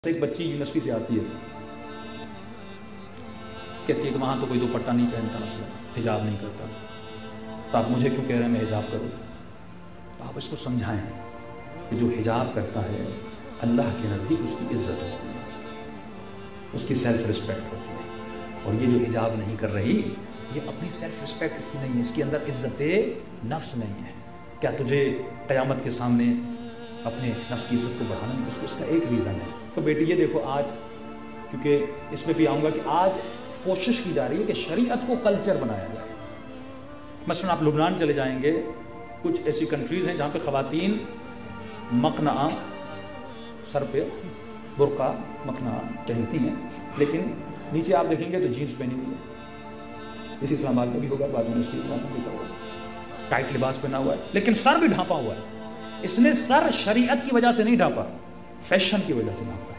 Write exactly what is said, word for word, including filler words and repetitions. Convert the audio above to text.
ایک بچی یونیورسٹی سے آتی ہے، کہتی ہے کہ وہاں تو کوئی دوپٹہ نہیں پہنتا، مثلا حجاب نہیں کرتا، تو آپ مجھے کیوں کہہ رہے ہیں میں حجاب کروں؟ تو آپ اس کو سمجھائیں کہ جو حجاب کرتا ہے اللہ کے نزدیک اس کی عزت ہوتی ہے، اس کی سیلف رسپیکٹ ہوتی ہے، اور یہ جو حجاب نہیں کر رہی یہ اپنی سیلف رسپیکٹ اس کی نہیں ہے، اس کے اندر عزت نفس نہیں ہے۔ کیا تجھے قیامت کے سامنے اپنے نفس کی عزت کو بڑھانا نہیں؟ اس کو اس کا ایک ریزن ہے۔ تو بیٹی یہ دیکھو، آج کیونکہ اس میں بھی آؤں گا کہ آج کوشش کی جا رہی ہے کہ شریعت کو کلچر بنایا جائے۔ مثلا آپ لبنان چلے جائیں گے، کچھ ایسی کنٹریز ہیں جہاں پہ خواتین مقنعہ سر پہ برقع مقنعہ پہنتی ہیں، لیکن نیچے آپ دیکھیں گے تو جینس پہنی ہوئی ہے۔ اسی اسلام آباد میں بھی ہوگا، بعض یونیورسٹی اسلام میں بھی ہوگا، ٹائٹ لباس پہنا ہوا ہے لیکن سر بھی ڈھانپا ہوا ہے۔ اس نے سر شریعت کی وجہ سے نہیں ڈھانپا، فیشن کی وجہ سے ڈھانپا۔